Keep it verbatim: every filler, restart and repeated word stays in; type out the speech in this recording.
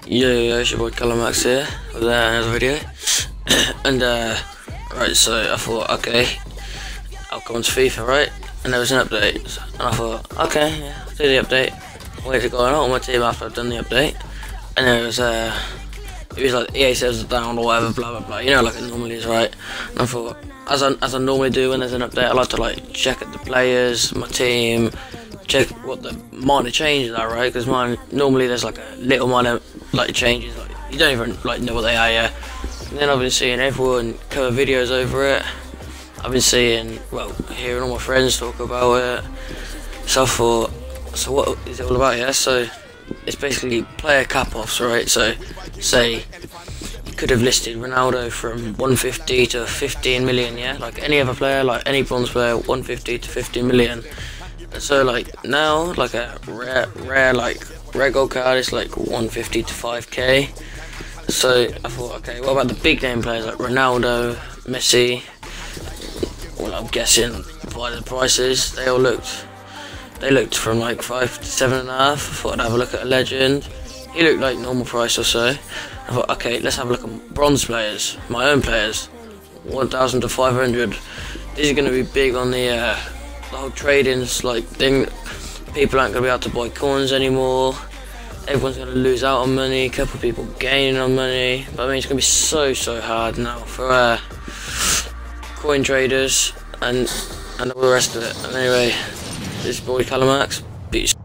Yo, yo, it's your boy Calamax here with uh, another video. And uh, right, so I thought, okay, I'll come to FIFA, right? And there was an update, and I thought, okay, yeah, I'll do the update. Where's it going on my team after I've done the update? And there was uh, it was like E A servers are down or whatever, blah blah blah. You know, like it normally is, right? And I thought, as I as I normally do when there's an update, I like to like check at the players, my team. Check what the minor changes are, right? Because mine normally there's like a little minor like changes, like you don't even like know what they are, yeah. And then I've been seeing everyone cover videos over it. I've been seeing, well, hearing all my friends talk about it. So I thought, so what is it all about? Yeah, so it's basically player cap-offs, right? So say you could have listed Ronaldo from one fifty to fifteen million, yeah, like any other player, like any bronze player, one fifty to fifteen million. So like now, like a rare, rare like rare gold card is like one fifty to five K. So I thought, okay, what about the big name players like Ronaldo, Messi? Well, I'm guessing by the prices, they all looked, they looked from like five to seven and a half. I thought I'd have a look at a legend. He looked like normal price or so. I thought, okay, let's have a look at bronze players, my own players, one thousand to five hundred. These are going to be big on the. Uh, The whole trading's like thing. People aren't gonna be able to buy coins anymore. Everyone's gonna lose out on money. A couple of people gaining on money. But I mean, it's gonna be so so hard now for uh, coin traders and and all the rest of it. And anyway, this is boy Calamax. Peace.